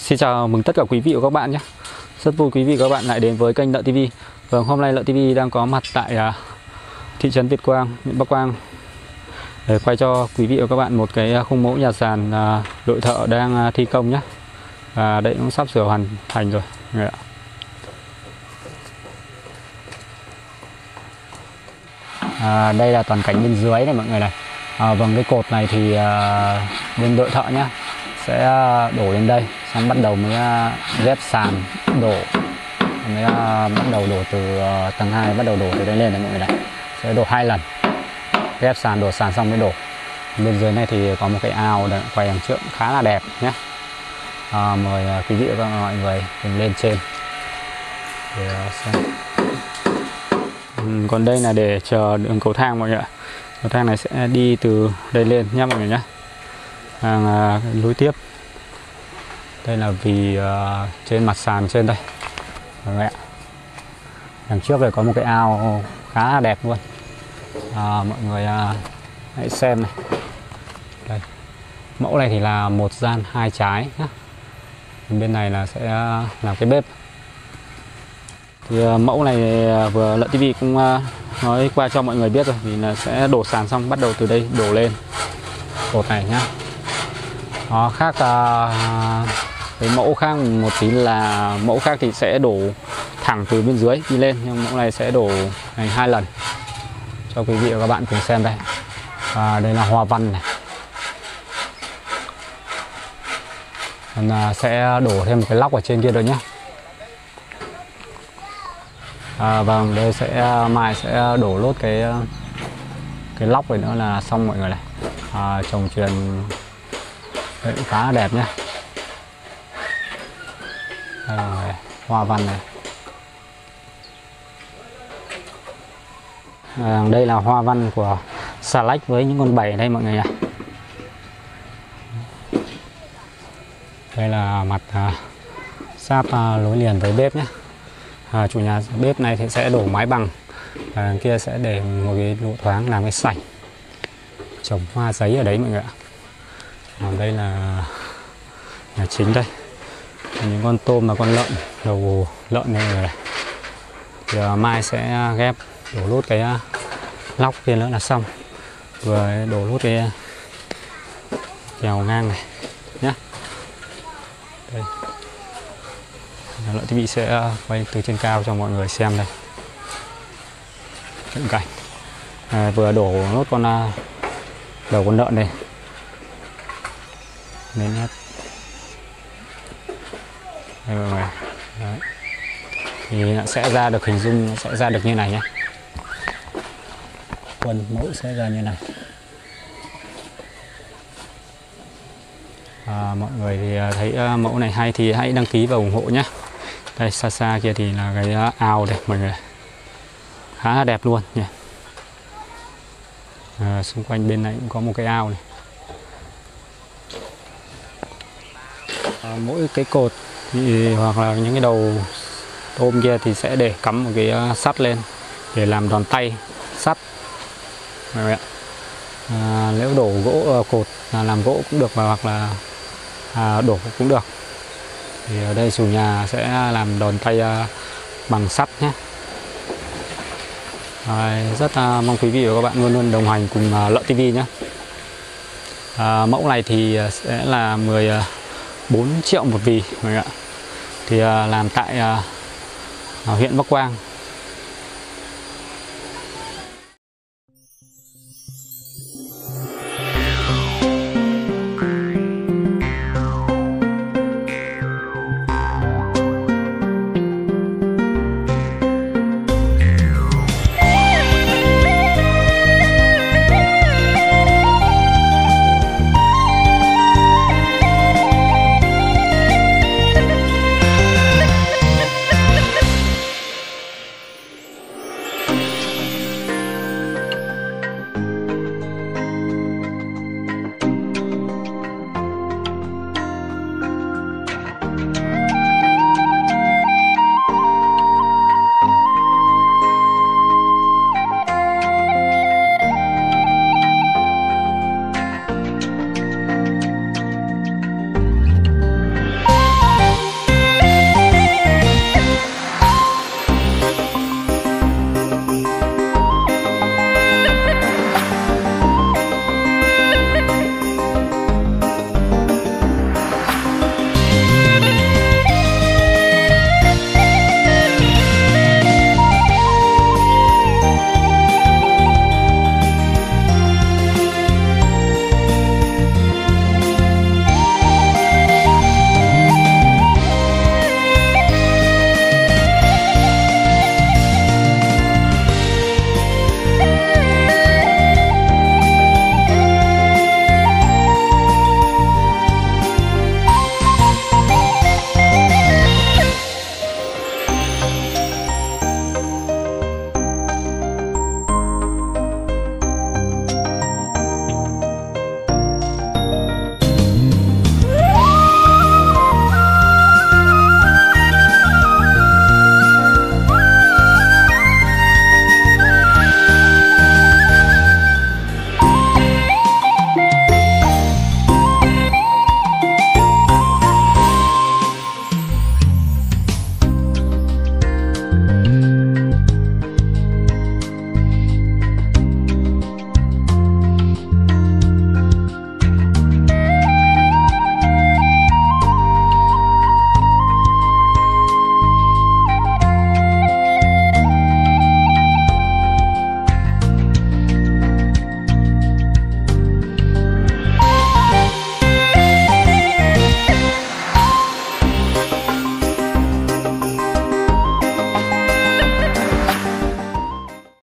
Xin chào mừng tất cả quý vị và các bạn nhé. Rất vui quý vị và các bạn lại đến với kênh Lợi TV. Vâng, hôm nay Lợi TV đang có mặt tại thị trấn Việt Quang, huyện Bắc Quang để quay cho quý vị và các bạn một cái khung mẫu nhà sàn đội thợ đang thi công nhé. Đây cũng sắp sửa hoàn thành rồi. Đây là toàn cảnh bên dưới này mọi người này. Vâng, cái cột này thì bên đội thợ nhé sẽ đổ lên đây, xong bắt đầu mới ghép sàn đổ, mới bắt đầu đổ từ tầng 2, bắt đầu đổ từ đây lên này mọi người này, sẽ đổ 2 lần, ghép sàn đổ sàn xong mới đổ. Bên dưới này thì có một cái ao để quay đằng trước khá là đẹp nhé. Mời quý vị và mọi người cùng lên trên để xem. Còn đây là để chờ đường cầu thang mọi người ạ. Cầu thang này sẽ đi từ đây lên nhé mọi người nhé. Nối tiếp. Đây là vì trên mặt sàn trên đây mọi người ạ. Đằng trước này có một cái ao khá là đẹp luôn. Mọi người hãy xem này. Đây. Mẫu này thì là 1 gian 2 trái nhé. Bên này là sẽ làm cái bếp. Thì mẫu này vừa Lợi TV cũng nói qua cho mọi người biết rồi, vì là sẽ đổ sàn xong bắt đầu từ đây đổ lên cột này nhá. Nó khác cái mẫu khác một tí là mẫu khác thì sẽ đổ thẳng từ bên dưới đi lên, nhưng mẫu này sẽ đổ thành 2 lần cho quý vị và các bạn cùng xem đây. Đây là hoa văn này. Còn sẽ đổ thêm một cái lóc ở trên kia rồi nhé. Vâng, đây sẽ mai sẽ đổ lốt cái lóc này nữa là xong mọi người này. Trồng truyền đấy, khá là đẹp nhé. Đây là hoa văn này. Đây là hoa văn của xà lách với những con bầy đây mọi người nhỉ. Đây là mặt sáp nối liền với bếp nhé. Chủ nhà bếp này thì sẽ đổ mái bằng, đằng kia sẽ để một cái độ thoáng làm cái sảnh, trồng hoa giấy ở đấy mọi người ạ. Đây là nhà chính đây, những con tôm và con lợn, đầu lợn này mọi người này. Thì mai sẽ ghép đổ lốt cái lóc kia nữa là xong, vừa đổ lốt cái kèo ngang này nhé. Đây. Lợi TV sẽ quay từ trên cao cho mọi người xem đây. Cận cảnh. Vừa đổ nốt con đầu con lợn này lên hết. Đây mọi người. Đấy. Thì sẽ ra được hình dung, sẽ ra được như này nhé. Quần mẫu sẽ ra như này. Mọi người thì thấy mẫu này hay thì hãy đăng ký và ủng hộ nhé. Đây xa xa kia thì là cái ao đây mọi người, khá là đẹp luôn nhỉ. Xung quanh bên này cũng có một cái ao này. Mỗi cái cột thì, hoặc là những cái đầu tôm kia thì sẽ để cắm một cái sắt lên để làm đòn tay sắt mọi người ạ. Nếu đổ gỗ cột làm gỗ cũng được, hoặc là đổ cũng được. Thì ở đây chủ nhà sẽ làm đòn tay bằng sắt nhé. Rất mong quý vị và các bạn luôn luôn đồng hành cùng Lợi TV nhé. Mẫu này thì sẽ là 14 triệu một vì mọi người ạ. Thì làm tại huyện Bắc Quang,